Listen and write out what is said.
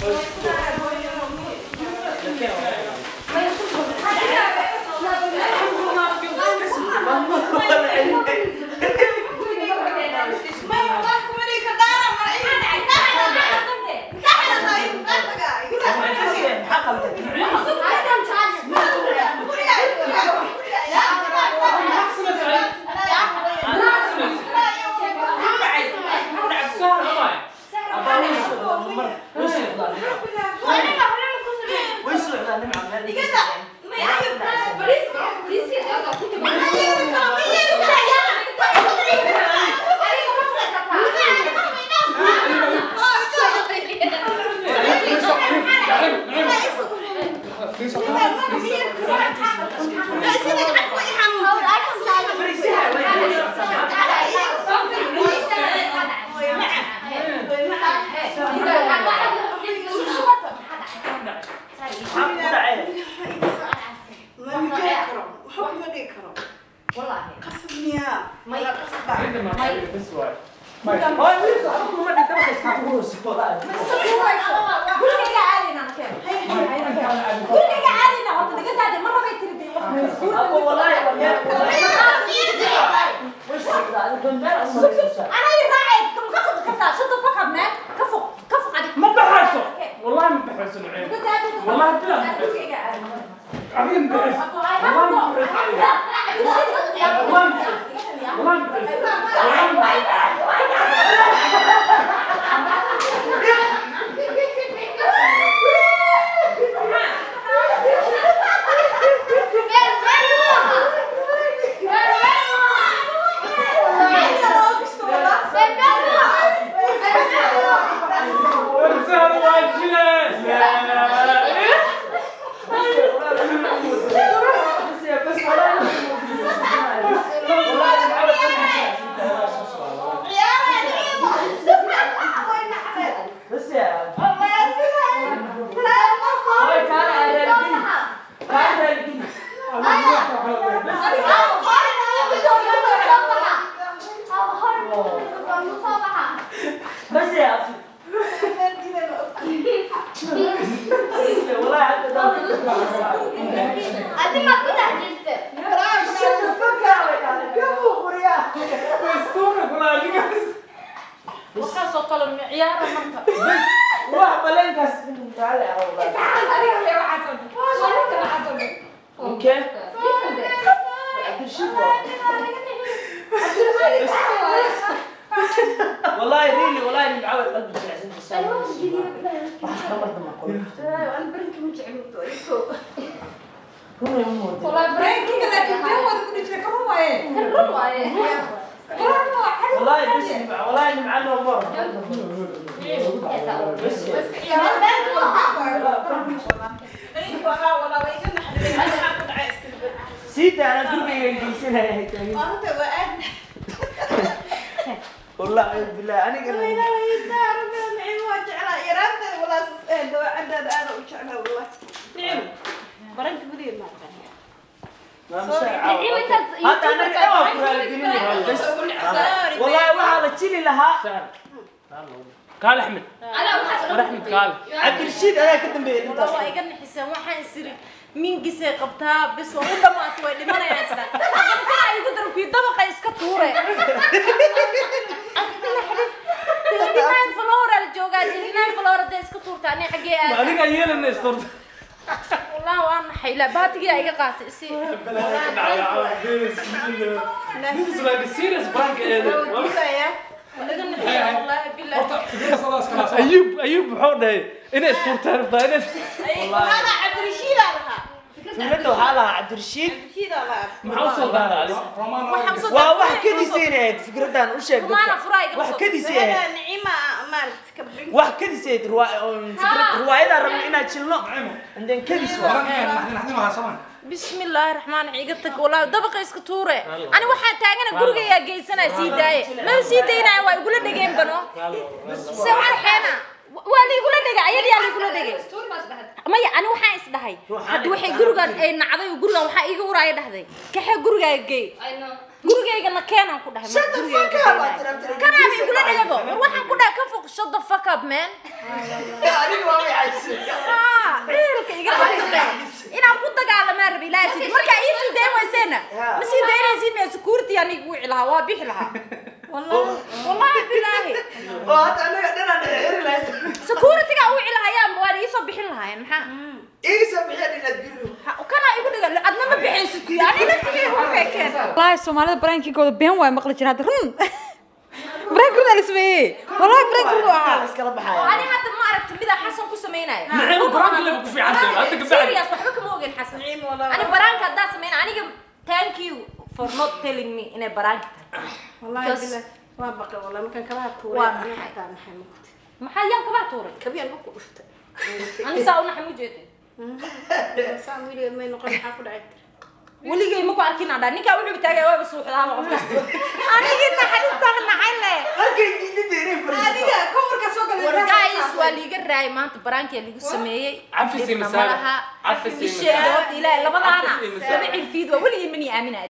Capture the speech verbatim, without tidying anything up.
قال احمد انا احمد قال عبد الرشيد انا كنت بيه والله يقني حسين waxaan siri min gisay qabtaa bis oo dhamaat way dhimanayaan isla waxa ay qadar ku dabaqa iska tuure dinaan flora la jooga dinaan flora de iska tuurta ani xagee aad aniga yeelana isturta والله وانا حيلا باتقي ايga qaatay si this is like a serious prank أيوب أيوب حوده إنه استورتر بتاعنا والله هذا عبد الرشيد هذا فكرته حالها عبد الرشيد عبد الرشيد هذا محوصل هذا عليه واحد كذي سيد فكرتان وش يقول واحد كذي سيد نعيمة مالك كبرين واحد كذي سيد رواية رواية رغم إنها تشلنا عندنا كذي سوا نحن نحن ما سمعنا بسم الله الرحمن الرحيم قلتك والله دبق اسك توره انا waxaan taagana guriga geysana sii daaye ma sii deynaa way igula dhageen bano sawaxana wali igula dhagay ayad yaa igula dhagay ma ya ani waxaan is dhahay hadii waxay gurigan ay nacday gurigan waxa iiga waraay dhahday kaxe guriga geey gurigayga la keenan ku dhahay gurigayga kana igula dhagabo waxaan ku dhahay ka foq shada fuck up man aniga waa wixii ah ciilka iga qabtay inaan ku dagaalamo rab ilaahay marka ay sii day waysana ma sii daynaysid ma security aniga wixii lahaa waa bixi lahaa والله والله بالله وهذا انا انا نحير له security ga wixii lahaa yaa waa ii soo bixin lahayn maxaa ii soo bixin inaad guriga kana igu dhigan adna ma bixinsid ku yaani nafsiga ku feekeen wallahi Soomaalida baraankigooda been way maqli jiraan run بريك ولا اسمه والله بريك روحها انا حتى ما عرفت بدا حسن ku sameynay نعيم برانك اللي بكو في عندك انت كبعد سيريس waxba kama ogen xasan نعيم والله انا برانك hadaa sameyn aniga thank you for not telling me in a برانك والله بالله waa baqay والله ma kan kala tuuray ana xataa maxay maxay yan kaba tuuray kabiyaan ku dhuftay ani saa una xamu jeeday saa wiilay ma noqon waxa ku dhacay weligay ma ku arkin ada ninka wuxuu taagay waa suuxdaa qof kasta aniga naxariista naxayle halkay diiday fariisto adiga komarka soo galay guys waa liiga raay maanta baraanka lagu sameeyay عفسي مساله عفسي مساله ilaa labadaana sabici fiid waa weligay mani aaminaa